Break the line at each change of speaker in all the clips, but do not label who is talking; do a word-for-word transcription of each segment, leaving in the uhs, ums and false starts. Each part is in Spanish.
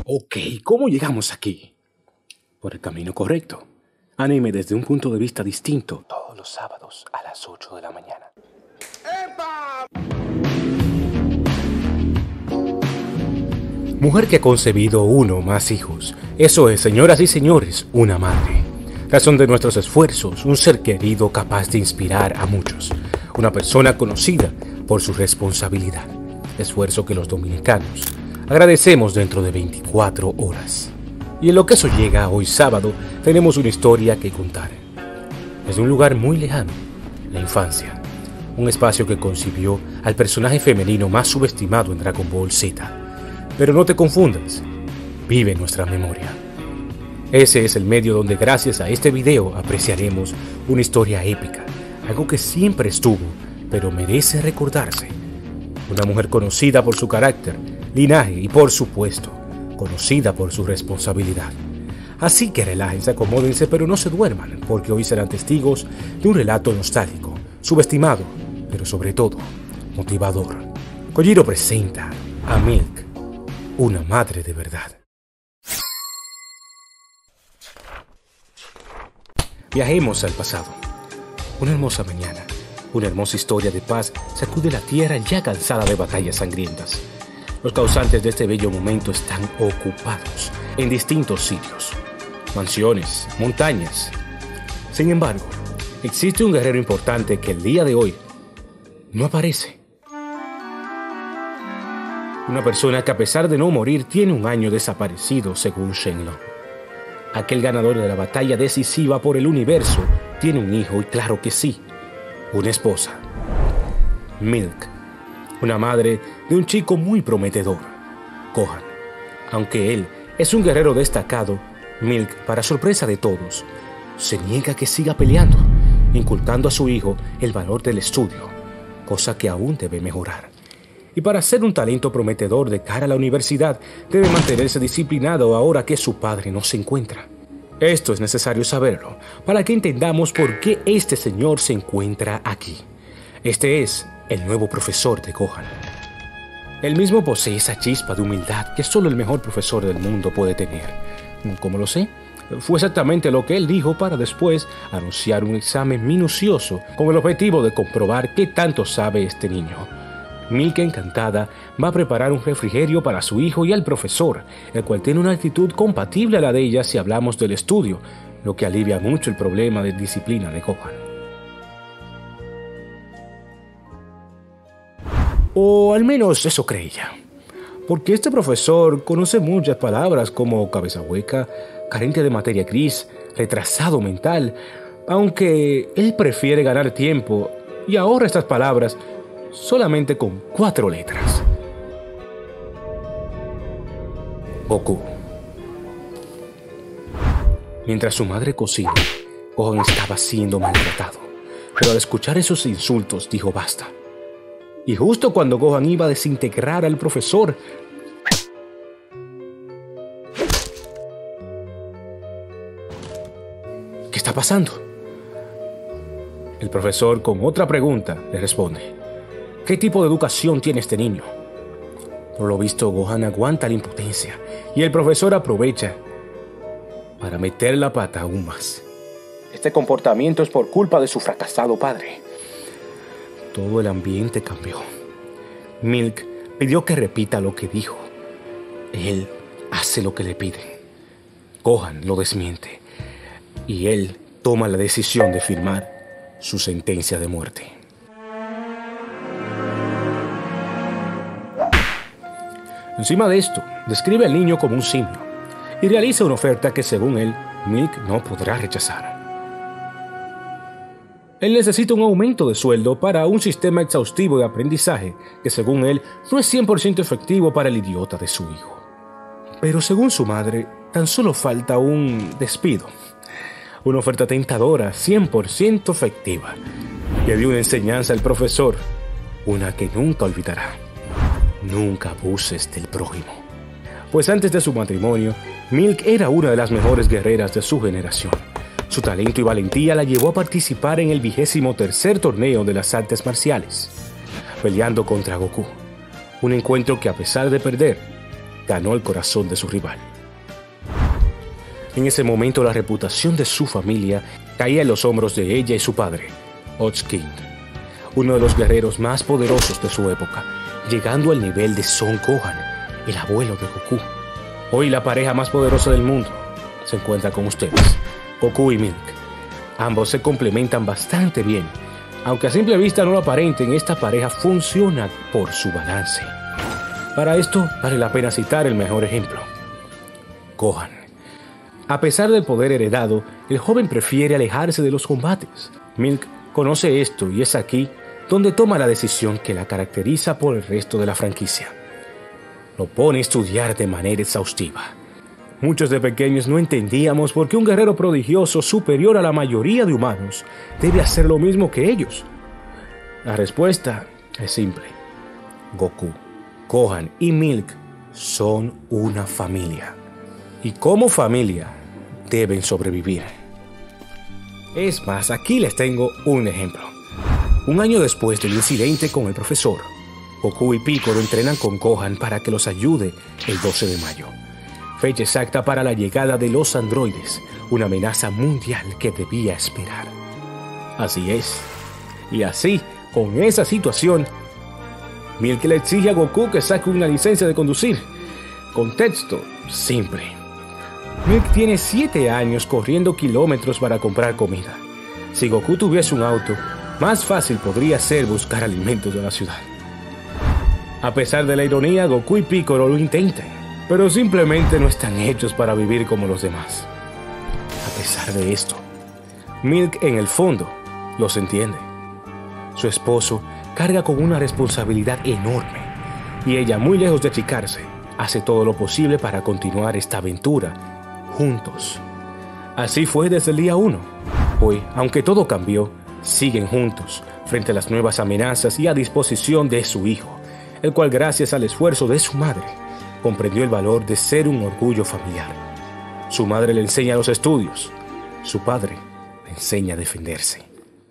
Ok, ¿cómo llegamos aquí? Por el camino correcto. Anime desde un punto de vista distinto. Todos los sábados a las ocho de la mañana. ¡Epa! Mujer que ha concebido uno o más hijos. Eso es, señoras y señores, una madre. Razón de nuestros esfuerzos, un ser querido capaz de inspirar a muchos. Una persona conocida por su responsabilidad. Esfuerzo que los dominicanos agradecemos dentro de veinticuatro horas. Y en lo que eso llega, hoy sábado, tenemos una historia que contar. Desde un lugar muy lejano, la infancia. Un espacio que concibió al personaje femenino más subestimado en Dragon Ball Z. Pero no te confundas, vive en nuestra memoria. Ese es el medio donde gracias a este video apreciaremos una historia épica. Algo que siempre estuvo, pero merece recordarse. Una mujer conocida por su carácter, linaje y por supuesto, conocida por su responsabilidad. Así que relájense, acomódense, pero no se duerman, porque hoy serán testigos de un relato nostálgico, subestimado, pero sobre todo, motivador. Kojiro presenta a Milk, una madre de verdad. Viajemos al pasado. Una hermosa mañana, una hermosa historia de paz sacude la tierra ya cansada de batallas sangrientas. Los causantes de este bello momento están ocupados en distintos sitios, mansiones, montañas. Sin embargo, existe un guerrero importante que el día de hoy no aparece. Una persona que a pesar de no morir tiene un año desaparecido según Shenlong. Aquel ganador de la batalla decisiva por el universo tiene un hijo y claro que sí, una esposa. Milk. Una madre de un chico muy prometedor, Gohan. Aunque él es un guerrero destacado, Milk, para sorpresa de todos, se niega a que siga peleando, inculcando a su hijo el valor del estudio, cosa que aún debe mejorar. Y para ser un talento prometedor de cara a la universidad, debe mantenerse disciplinado ahora que su padre no se encuentra. Esto es necesario saberlo, para que entendamos por qué este señor se encuentra aquí. Este es el nuevo profesor de Gohan. Él mismo posee esa chispa de humildad que solo el mejor profesor del mundo puede tener. ¿Cómo lo sé? Fue exactamente lo que él dijo para después anunciar un examen minucioso con el objetivo de comprobar qué tanto sabe este niño. Milk, encantada, va a preparar un refrigerio para su hijo y al profesor, el cual tiene una actitud compatible a la de ella si hablamos del estudio, lo que alivia mucho el problema de disciplina de Gohan. O al menos eso cree ella. Porque este profesor conoce muchas palabras como cabeza hueca, carente de materia gris, retrasado mental, aunque él prefiere ganar tiempo y ahorra estas palabras solamente con cuatro letras. Goku. Mientras su madre cocina, Gohan estaba siendo maltratado, pero al escuchar esos insultos dijo basta. Y justo cuando Gohan iba a desintegrar al profesor, ¿qué está pasando? El profesor, con otra pregunta, le responde: ¿qué tipo de educación tiene este niño? Por lo visto, Gohan aguanta la impotencia y el profesor aprovecha para meter la pata aún más. Este comportamiento es por culpa de su fracasado padre. Todo el ambiente cambió. Milk pidió que repita lo que dijo. Él hace lo que le piden. Gohan lo desmiente y él toma la decisión de firmar su sentencia de muerte. Encima de esto, describe al niño como un simio y realiza una oferta que según él, Milk no podrá rechazar. Él necesita un aumento de sueldo para un sistema exhaustivo de aprendizaje que según él no es cien por ciento efectivo para el idiota de su hijo. Pero según su madre, tan solo falta un despido. Una oferta tentadora, cien por ciento efectiva. Le dio una enseñanza al profesor, una que nunca olvidará. Nunca abuses del prójimo. Pues antes de su matrimonio, Milk era una de las mejores guerreras de su generación. Su talento y valentía la llevó a participar en el vigésimo tercer torneo de las artes marciales, peleando contra Goku. Un encuentro que a pesar de perder, ganó el corazón de su rival. En ese momento la reputación de su familia caía en los hombros de ella y su padre, Ozkind, uno de los guerreros más poderosos de su época, llegando al nivel de Son Gohan, el abuelo de Goku. Hoy la pareja más poderosa del mundo se encuentra con ustedes, Goku y Milk. Ambos se complementan bastante bien, aunque a simple vista no lo aparenten, esta pareja funciona por su balance. Para esto vale la pena citar el mejor ejemplo, Gohan. A pesar del poder heredado, el joven prefiere alejarse de los combates. Milk conoce esto y es aquí donde toma la decisión que la caracteriza por el resto de la franquicia. Lo pone a estudiar de manera exhaustiva. Muchos de pequeños no entendíamos por qué un guerrero prodigioso superior a la mayoría de humanos debe hacer lo mismo que ellos. La respuesta es simple. Goku, Gohan y Milk son una familia. Y como familia deben sobrevivir. Es más, aquí les tengo un ejemplo. Un año después del incidente con el profesor, Goku y Piccolo entrenan con Gohan para que los ayude el doce de mayo. Fecha exacta para la llegada de los androides, una amenaza mundial que debía esperar. Así es. Y así, con esa situación, Milk le exige a Goku que saque una licencia de conducir. Contexto simple. Milk tiene siete años corriendo kilómetros para comprar comida. Si Goku tuviese un auto, más fácil podría ser buscar alimentos de la ciudad. A pesar de la ironía, Goku y Piccolo lo intentan, pero simplemente no están hechos para vivir como los demás. A pesar de esto, Milk en el fondo los entiende. Su esposo carga con una responsabilidad enorme y ella, muy lejos de achicarse, hace todo lo posible para continuar esta aventura juntos. Así fue desde el día uno. Hoy, aunque todo cambió, siguen juntos frente a las nuevas amenazas y a disposición de su hijo, el cual, gracias al esfuerzo de su madre, comprendió el valor de ser un orgullo familiar. Su madre le enseña los estudios, su padre le enseña a defenderse.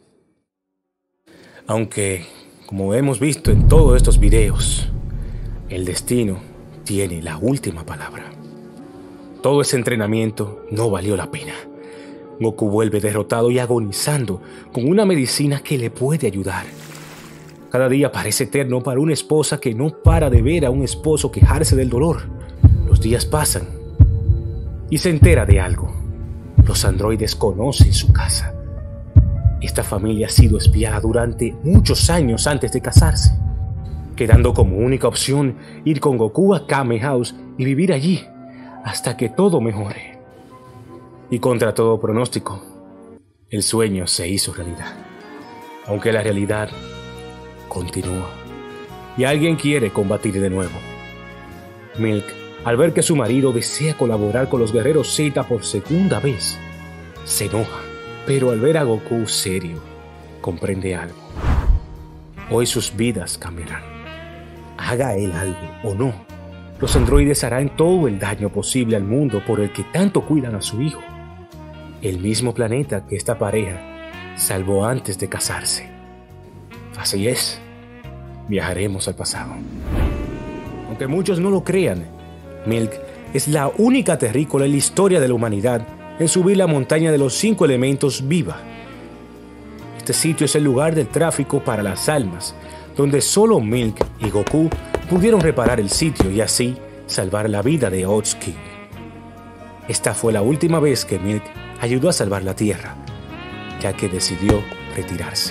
Aunque, como hemos visto en todos estos videos, el destino tiene la última palabra. Todo ese entrenamiento no valió la pena. Goku vuelve derrotado y agonizando con una medicina que le puede ayudar. Cada día parece eterno para una esposa que no para de ver a un esposo quejarse del dolor. Los días pasan y se entera de algo. Los androides conocen su casa. Esta familia ha sido espiada durante muchos años antes de casarse, quedando como única opción ir con Goku a Kame House y vivir allí hasta que todo mejore. Y contra todo pronóstico, el sueño se hizo realidad. Aunque la realidad continúa y alguien quiere combatir de nuevo. Milk, al ver que su marido desea colaborar con los guerreros Z por segunda vez, se enoja, pero al ver a Goku serio, comprende algo. Hoy sus vidas cambiarán. Haga él algo o no, los androides harán todo el daño posible al mundo por el que tanto cuidan a su hijo, el mismo planeta que esta pareja salvó antes de casarse. Así es, viajaremos al pasado. Aunque muchos no lo crean, Milk es la única terrícola en la historia de la humanidad en subir la montaña de los cinco elementos viva. Este sitio es el lugar del tráfico para las almas, donde solo Milk y Goku pudieron reparar el sitio y así salvar la vida de Ozkind. Esta fue la última vez que Milk ayudó a salvar la Tierra, ya que decidió retirarse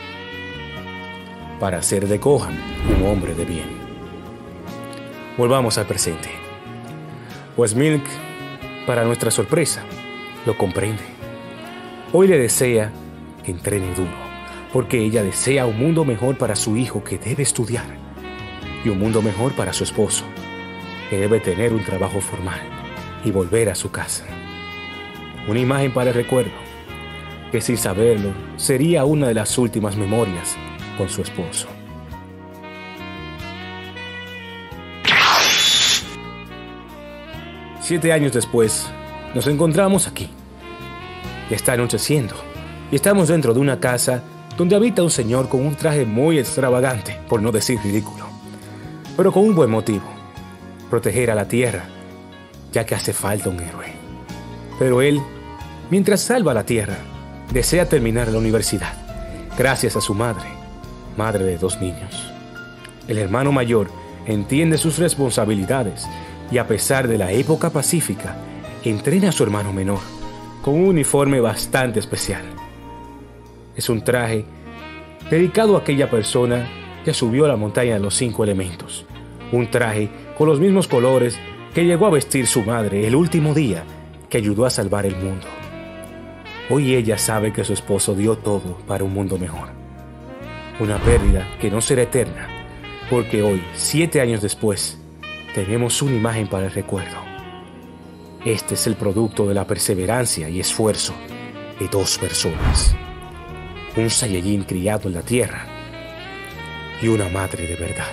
para hacer de Gohan un hombre de bien. Volvamos al presente. Pues Milk, para nuestra sorpresa, lo comprende. Hoy le desea que entrene duro, porque ella desea un mundo mejor para su hijo que debe estudiar, y un mundo mejor para su esposo, que debe tener un trabajo formal y volver a su casa. Una imagen para el recuerdo, que sin saberlo sería una de las últimas memorias con su esposo. Siete años después, nos encontramos aquí. Ya está anocheciendo y estamos dentro de una casa donde habita un señor con un traje muy extravagante, por no decir ridículo, pero con un buen motivo. proteger a la Tierra, ya que hace falta un héroe. Pero él, mientras salva a la Tierra, desea terminar la universidad, gracias a su madre, madre de dos niños. El hermano mayor entiende sus responsabilidades y, a pesar de la época pacífica, entrena a su hermano menor con un uniforme bastante especial. Es un traje dedicado a aquella persona que subió a la montaña de los cinco elementos. Un traje con los mismos colores que llegó a vestir su madre el último día que ayudó a salvar el mundo. Hoy ella sabe que su esposo dio todo para un mundo mejor. Una pérdida que no será eterna, porque hoy, siete años después, tenemos una imagen para el recuerdo. Este es el producto de la perseverancia y esfuerzo de dos personas. Un Saiyajin criado en la tierra y una madre de verdad.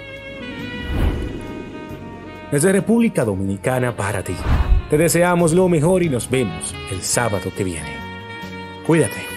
Desde República Dominicana para ti, te deseamos lo mejor y nos vemos el sábado que viene. Cuídate.